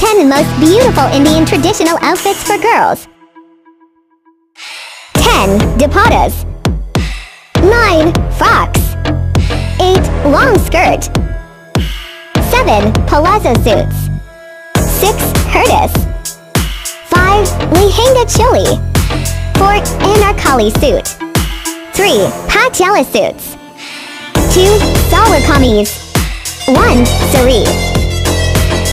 10 most beautiful Indian traditional outfits for girls. 10. Dupattas. 9. Frocks. 8. Long skirt. 7. Palazzo suits. 6. Hurdis. 5. Lehenga choli. 4. Anarkali suit. 3. Patiala suits. 2. Salwar kameez. 1. Sari.